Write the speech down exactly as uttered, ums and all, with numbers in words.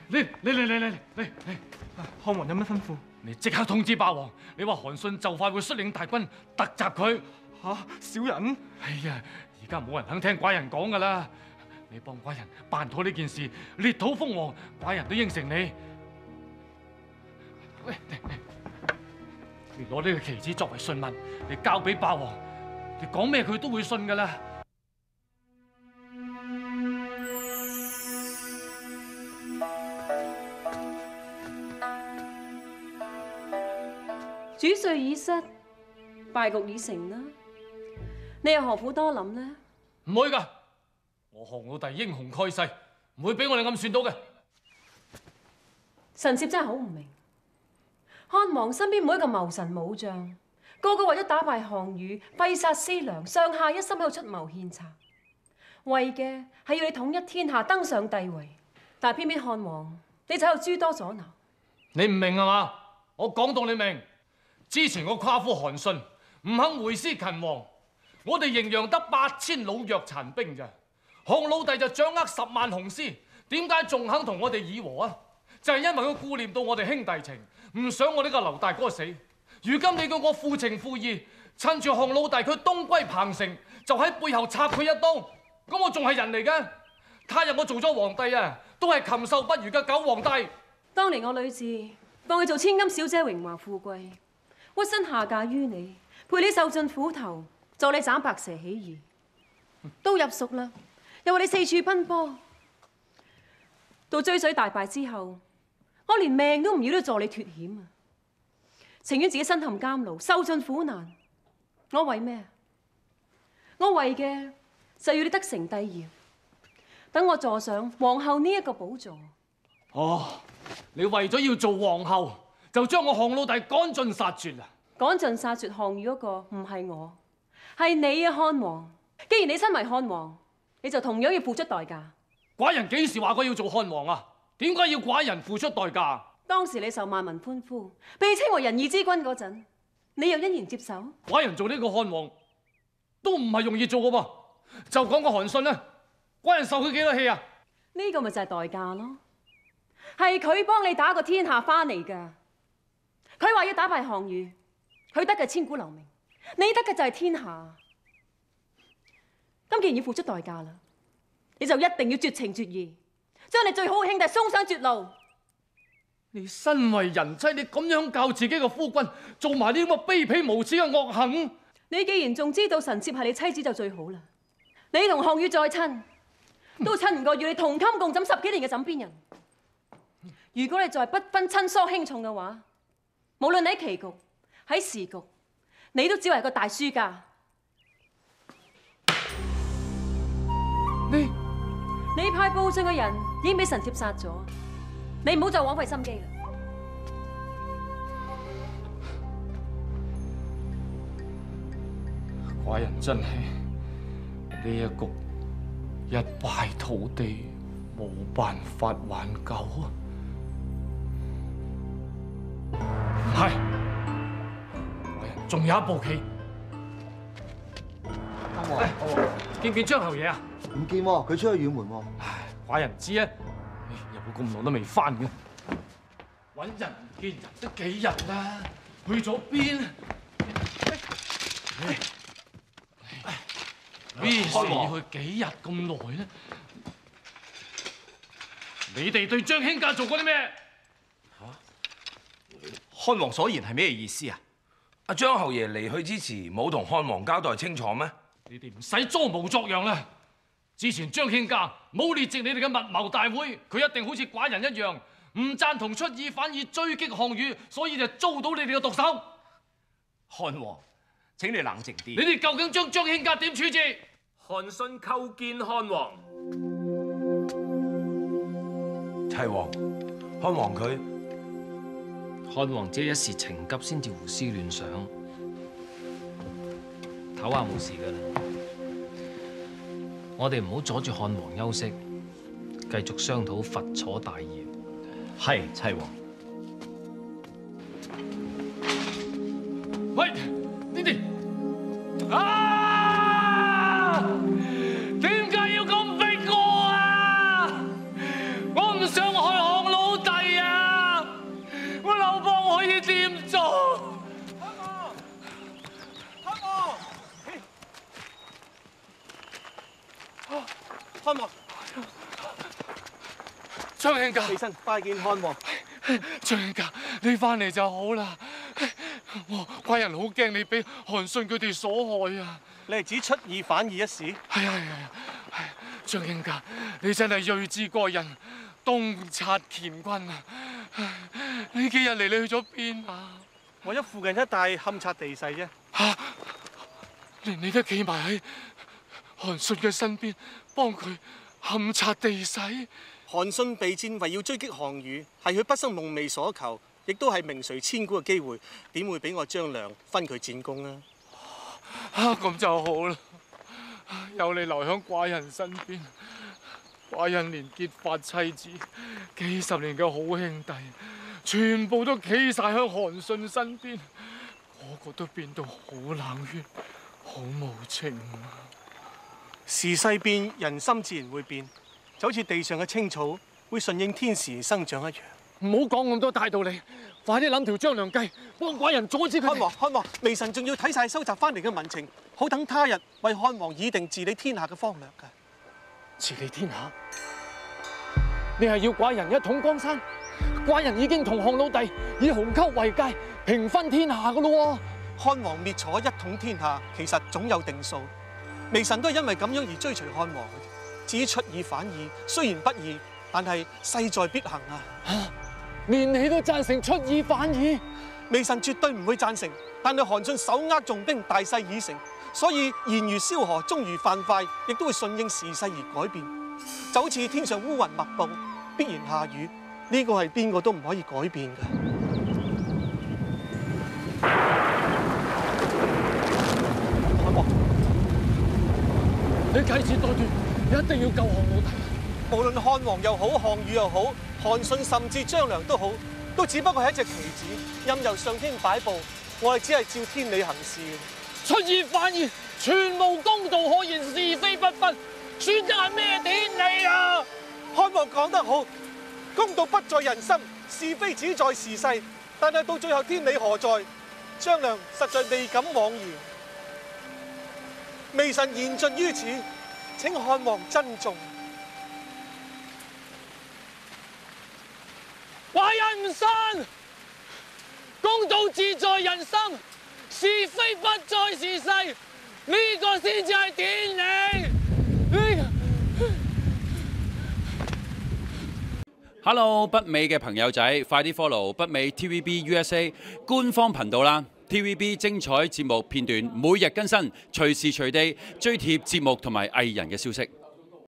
嚟嚟嚟嚟嚟嚟嚟！ 漢王有乜吩咐？ 你即刻通知霸王，你話韓信就快會率領大軍突襲佢。 嚇，小人！ 哎呀，而家冇人肯聽寡人講噶啦。你幫寡人辦妥呢件事，裂土封王，寡人都應承你。喂，你攞呢個旗子作為信物，你交俾霸王，你講咩佢都會信噶啦。 主帥已失，敗局已成啦。你又何苦多諗呢？ 唔會噶，我項老弟英雄蓋世，唔會俾我哋暗算到嘅。 臣妾真係好唔明，漢王身邊每一個謀臣武將，個個為咗打敗項羽，揮殺師娘，上下一心喺度出謀獻策，為嘅係要你統一天下，登上帝位。但係偏偏漢王，你就喺度諸多阻撓。 你唔明係嘛？我講到你明。之前個夸父韓信唔肯回師勤王，我哋營陽得八千老弱殘兵咋，項老弟就掌握十萬雄師，點解仲肯同我哋議和啊？就係因為佢顧念到我哋兄弟情，唔想我呢個劉大哥死。如今你叫我負情負義，趁住項老弟佢東歸彭城，就喺背後插佢一刀，咁我仲係人嚟嘅？他日我做咗皇帝啊，都係禽獸不如嘅狗皇帝。 當年我呂雉放佢做千金小姐，榮華富貴，屈身下嫁於你，陪你受盡苦頭，助你斬白蛇起義，都入蜀啦，又為你四處奔波，到追水大敗之後，我連命都唔要都助你脫險啊！情願自己身陷監牢，受盡苦難，我為咩？我為嘅就要你得成帝業，等我坐上皇后呢一個寶座。 哦，你為咗要做皇后，就將我項老弟趕盡殺絕啊！ 趕盡殺絕項羽嗰個唔係我，係你啊，漢王！既然你身為漢王，你就同樣要付出代價。 寡人幾時話過要做漢王啊？點解要寡人付出代價？ 當時你受萬民歡呼，被稱為仁義之君嗰陣，你又欣然接受？ 寡人做呢個漢王都唔係容易做嘅噃。就講個韓信啦，寡人受佢幾多氣啊？ 呢個咪就係代價咯，係佢幫你打個天下翻嚟㗎。佢話要打敗項羽，佢得嘅千古留名，你得嘅就係天下。咁既然要付出代價啦，你就一定要絕情絕義，將你最好嘅兄弟送上絕路。 你身為人妻，你咁樣教自己嘅夫君，做埋呢啲咁卑鄙無恥嘅惡行。 你既然仲知道臣妾係你妻子就最好啦。你同項羽再親，都親唔過與你同衾共枕十幾年嘅枕邊人。如果你再不分親疏輕重嘅話，無論你喺棋局喺時局，你都只係個大輸家。 你你派報信嘅人已經俾臣妾殺咗，你唔好再枉費心機啦。 寡人真係呢一局一敗塗地，冇辦法挽救啊！唔係，寡人仲有一步棋。 漢王， 見唔見張侯爺啊？ 唔見喎，佢出去遠門喎。 唉，寡人知啊，有冇咁耐都未翻嘅？揾人唔見人都幾日啦，去咗邊？咩事要去幾日咁耐咧？你哋對張興家做過啲咩？ 漢王所言係咩意思啊？阿張侯爺離去之前冇同漢王交代清楚咩？ 你哋唔使裝模作樣啦！之前張興家冇列席你哋嘅密謀大會，佢一定好似寡人一樣，唔贊同出爾反爾追擊項羽，所以就遭到你哋嘅毒手。 漢王，請你冷靜啲。 你哋究竟將張興家點處置？ 韓信叩見漢王。 齊王，漢王佢漢王只係一時情急先至胡思亂想，唞下冇事噶啦。我哋唔好阻住漢王休息，繼續商討伐楚大業。 係，齊王。 喂，你哋啊！點解要咁逼我啊？我唔想害項老漢王， 張慶駕， 起身拜見漢王。 張慶駕，你翻嚟就好啦。我寡人好驚你俾韓信佢哋所害啊！ 你係指出爾反爾一事？ 係啊係啊係啊！張慶駕，你真係睿智過人，洞察乾坤啊！呢幾日嚟你去咗邊啊？ 我喺附近一帶勘察地勢啫。 嚇！連你都企埋喺韓信嘅身邊，幫佢勘察地勢。 韓信備戰為要追擊項羽，係佢畢生夢寐所求，亦都係名垂千古嘅機會，點會俾我張良分佢戰功啊？ 啊，咁就好啦，有你留喺寡人身邊，寡人連結髮妻子幾十年嘅好兄弟，全部都企晒喺韓信身邊，個個都變到好冷血，好無情啊！ 時勢變，人心自然會變。就好似地上嘅青草會順應天時生長一樣。 唔好講咁多大道理，快啲諗條張良計，幫寡人阻止佢。 漢王，漢王，微臣仲要睇晒收集翻嚟嘅民情，好等他日為漢王擬定治理天下嘅方略㗎。 治理天下？你係要寡人一統江山？寡人已經同項老弟以鴻溝為界，平分天下噶咯喎。 漢王滅楚一統天下，其實總有定數。微臣都係因為咁樣而追隨漢王嘅。至於出爾反爾，雖然不易，但係勢在必行啊！ 啊，連你都贊成出爾反爾？ 微臣絕對唔會贊成，但係韓信手握重兵，大勢已成，所以言如蕭何，終如樊噲，亦都會順應時勢而改變。就好似天上烏雲密佈，必然下雨，呢個係邊個都唔可以改變㗎。漢王， 你啟詞多端。一定要救項老弟。 無論漢王又好，項羽又好，韓信甚至張良都好，都只不過係一隻棋子，任由上天擺佈，我哋只係照天理行事。 出爾反爾，全無公道可言，是非不分，算得係咩天理啊？ 漢王講得好，公道不在人心，是非只在時勢。但係到最後天理何在？張良實在未敢妄言。微臣言盡於此。請漢王珍重。 寡人唔信，公道自在人心，是非不在時勢，呢、這個先至係天理。 Hello， 北美嘅朋友仔，快啲 follow 北美 T V B U S A 官方頻道啦！ T V B 精彩節目片段每日更新，隨時隨地追貼節目同埋藝人嘅消息。